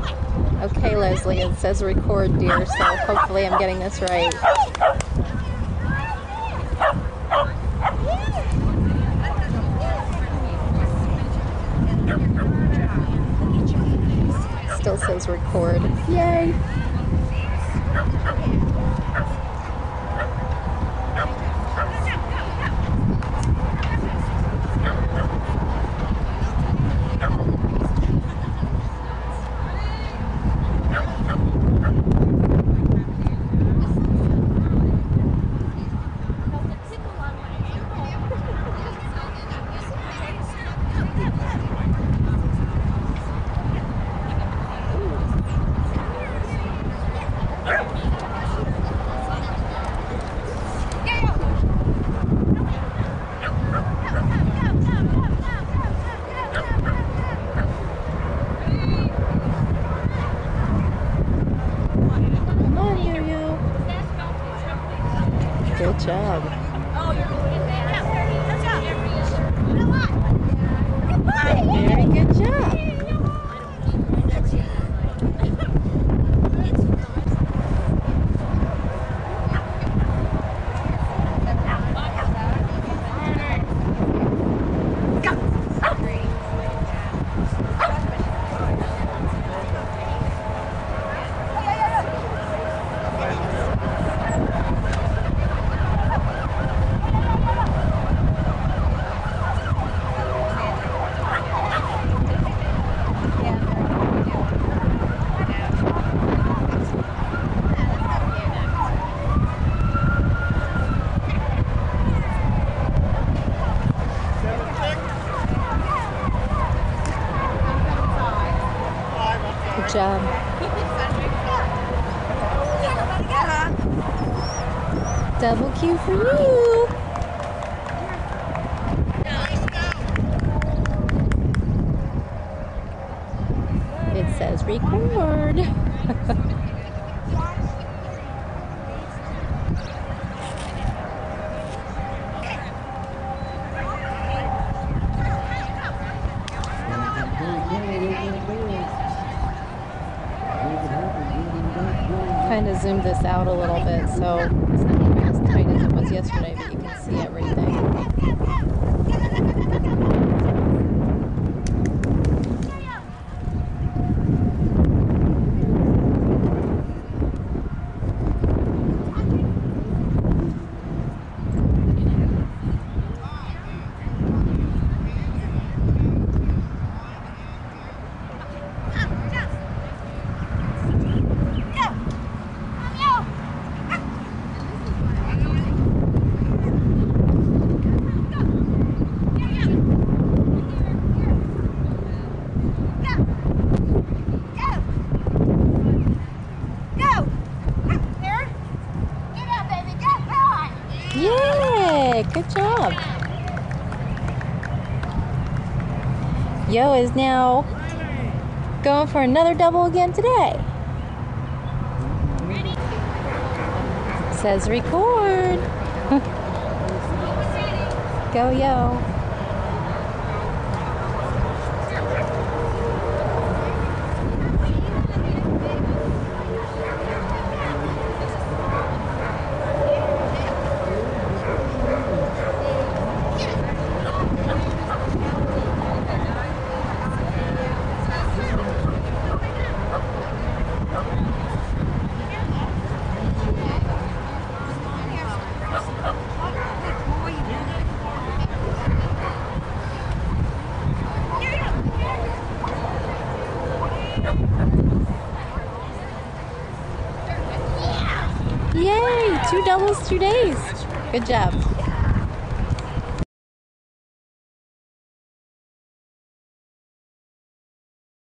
Okay, Leslie, it says record, dear, so hopefully I'm getting this right. Still says record. Yay! Good job. Very good job. Good job. Double Q for you. It says record. Kind of zoomed this out a little bit, so it's not as tight as it was yesterday, but you can see everything. Yay! Good job. Yo is now going for another double again today. Says record. Go, yo. Yay! 2 doubles, 2 days. Good job.